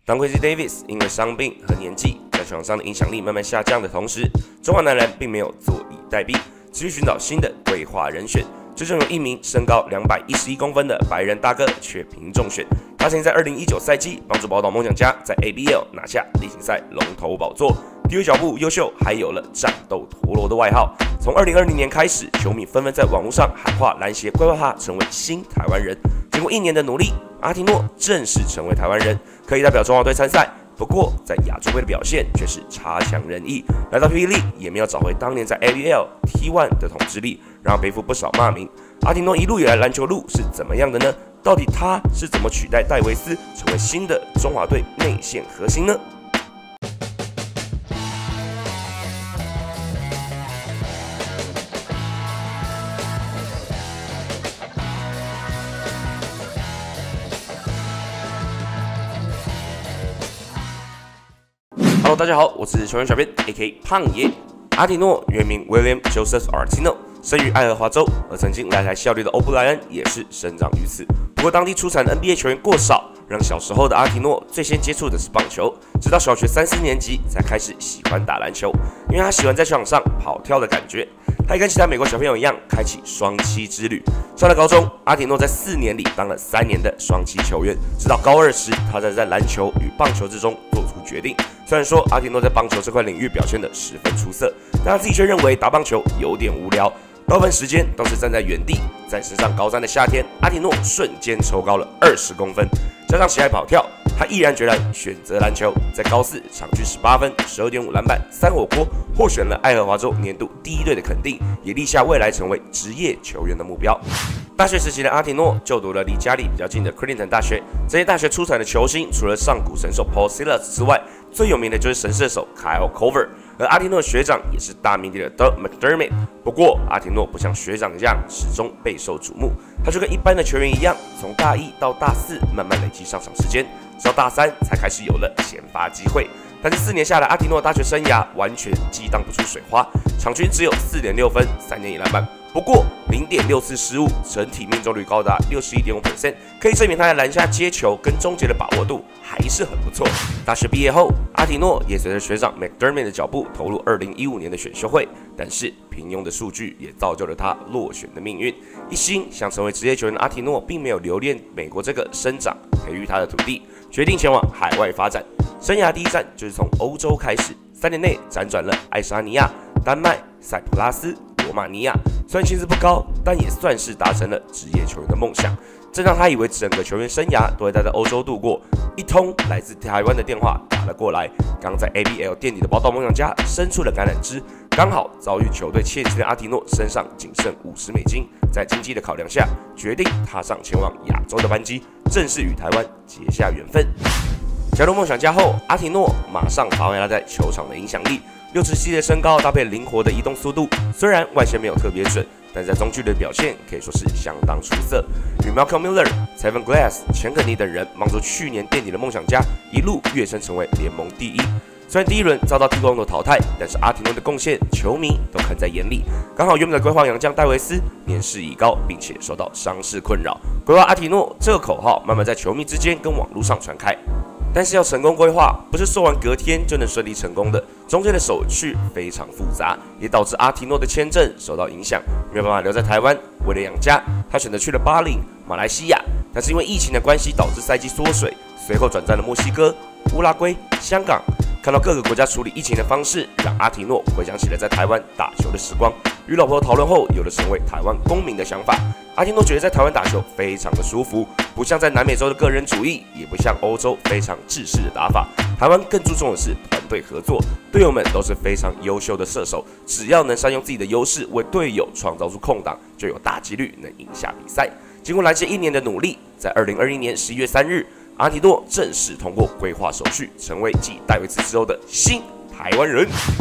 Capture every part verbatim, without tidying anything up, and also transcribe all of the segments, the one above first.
当 Quincy Davis 因为伤病和年纪在场上的影响力慢慢下降的同时，中华男篮并没有坐以待毙，持续寻找新的规划人选。最终有一名身高两百一十一公分的白人大哥却凭中选。他曾经在二零一九赛季帮助宝岛梦想家在 A B L 拿下例行赛龙头宝座，地位脚步优秀，还有了战斗陀螺的外号。从二零二零年开始，球迷纷纷在网络上喊话篮协规划他成为新台湾人。经过一年的努力，阿提诺正式成为台湾人，可以代表中华队参赛。不过，在亚洲杯的表现却是差强人意。来到 P. League 也没有找回当年在 A B L T 一 的统治力，让他背负不少骂名。阿提诺一路以来篮球路是怎么样的呢？到底他是怎么取代戴维斯，成为新的中华队内线核心呢？Hello， 大家好，我是球员小编 A K 胖爷。阿提诺原名 William Joseph Artino， 生于爱荷华州，而曾经来台效力的欧布莱恩也是生长于此。不过当地出产的 N B A 球员过少，让小时候的阿提诺最先接触的是棒球，直到小学三四年级才开始喜欢打篮球，因为他喜欢在球场上跑跳的感觉。他也跟其他美国小朋友一样，开启双栖之旅。上了高中，阿提诺在四年里当了三年的双栖球员，直到高二时，他才在篮球与棒球之中做出决定。虽然说阿提诺在棒球这块领域表现得十分出色，但他自己却认为打棒球有点无聊，大部分时间都是站在原地。在升上高三的夏天，阿提诺瞬间抽高了二十公分，加上喜爱跑跳，他毅然决然选择篮球。在高四场均十八分、十二点五篮板、三火锅，获选了爱荷华州年度第一队的肯定，也立下未来成为职业球员的目标。大学时期的阿提诺就读了离家里比较近的 Creighton 大学。这些大学出产的球星，除了上古神兽 Paul Silas 之外，最有名的就是神射手 Kyle Korver， 而阿提诺的学长也是大名鼎鼎的 Doug McDermott。不过，阿提诺不像学长一样始终备受瞩目，他就跟一般的球员一样，从大一到大四慢慢累积上场时间，直到大三才开始有了先发机会。但是四年下来，阿提诺的大学生涯完全激荡不出水花，场均只有 四点六分、三点一篮板。不过 零点六次失误，整体命中率高达 百分之六十一点五， 可以证明他在篮下接球跟终结的把握度还是很不错。大学毕业后，阿提诺也随着学长 McDermott 的脚步投入二零一五年的选秀会，但是平庸的数据也造就了他落选的命运。一心想成为职业球员的阿提诺，并没有留恋美国这个生长培育他的土地，决定前往海外发展。生涯第一站就是从欧洲开始，三年内辗转了爱沙尼亚、丹麦、塞浦拉斯、罗马尼亚。虽然薪资不高，但也算是达成了职业球员的梦想。这让他以为整个球员生涯都会待在欧洲度过。一通来自台湾的电话打了过来，刚在 A B L 垫底的宝岛梦想家伸出了橄榄枝，刚好遭遇球队欠薪的阿提诺身上仅剩五十美金，在经济的考量下，决定踏上前往亚洲的班机，正式与台湾结下缘分。加入梦想家后，阿提诺马上发挥他在球场的影响力。六尺七的身高搭配灵活的移动速度，虽然外线没有特别准，但在中距离的表现可以说是相当出色。与 Malcolm Miller、Seven Glass、钱肯尼等人帮助去年垫底的梦想家一路跃升成为联盟第一。虽然第一轮遭到帝国龙头淘汰，但是阿提诺的贡献球迷都看在眼里。刚好原本的规划洋将戴维斯年事已高，并且受到伤势困扰，规划阿提诺这个口号慢慢在球迷之间跟网络上传开。但是要成功规划，不是说完隔天就能顺利成功的，中间的手续非常复杂，也导致阿提诺的签证受到影响，没有办法留在台湾。为了养家，他选择去了巴林、马来西亚，但是因为疫情的关系，导致赛季缩水，随后转战了墨西哥、乌拉圭、香港。看到各个国家处理疫情的方式，让阿提诺回想起了在台湾打球的时光。与老婆讨论后，有了成为台湾公民的想法。阿提诺觉得在台湾打球非常的舒服，不像在南美洲的个人主义，也不像欧洲非常制式的打法。台湾更注重的是团队合作，队友们都是非常优秀的射手，只要能善用自己的优势为队友创造出空档，就有大几率能赢下比赛。经过篮协一年的努力，在二零二一年十一月三日，阿提诺正式通过规划手续，成为继戴维斯之后的新台湾人。去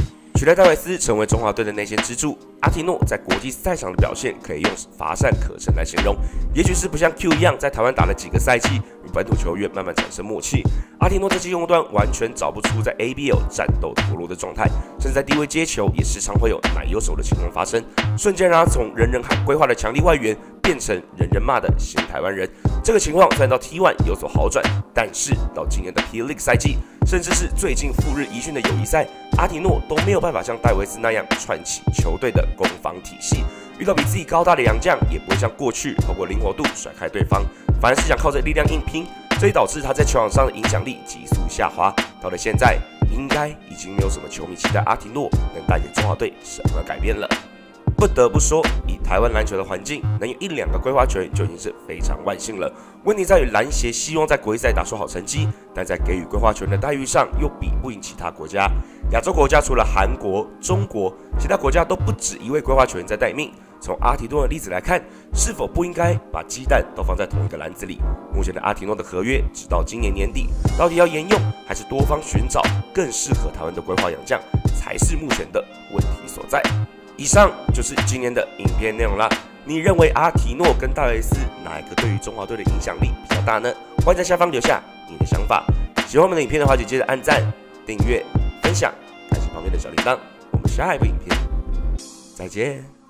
取代戴维斯成为中华队的内线支柱，阿提诺在国际赛场的表现可以用乏善可陈来形容。也许是不像 Q 一样在台湾打了几个赛季，与本土球员慢慢产生默契。阿提诺在进攻端完全找不出在 A B L 战斗陀螺的状态，甚至在低位接球也时常会有奶油手的情况发生，瞬间让他从人人喊规划的强力外援变成人人骂的新台湾人。这个情况虽然到 T 一 有所好转，但是到今年的 P League 赛季，甚至是最近赴日一训的友谊赛，阿提诺都没有办法像戴维斯那样串起球队的攻防体系。遇到比自己高大的洋将，也不会像过去透过灵活度甩开对方，反而是想靠着力量硬拼，这也导致他在球场上的影响力急速下滑。到了现在，应该已经没有什么球迷期待阿提诺能带给中华队什么改变了。不得不说，以台湾篮球的环境，能有一两个规划球员就已经是非常万幸了。问题在于篮协希望在国际赛打出好成绩，但在给予规划球员的待遇上又比不赢其他国家。亚洲国家除了韩国、中国，其他国家都不止一位规划球员在待命。从阿提诺的例子来看，是否不应该把鸡蛋都放在同一个篮子里？目前的阿提诺的合约直到今年年底，到底要沿用，还是多方寻找更适合台湾的规划洋将，才是目前的问题所在。以上就是今天的影片内容啦。你认为阿提诺跟戴维斯哪一个对于中华队的影响力比较大呢？欢迎在下方留下你的想法。喜欢我们的影片的话，就记得按赞、订阅、分享，开启旁边的小铃铛。我们下一部影片再见。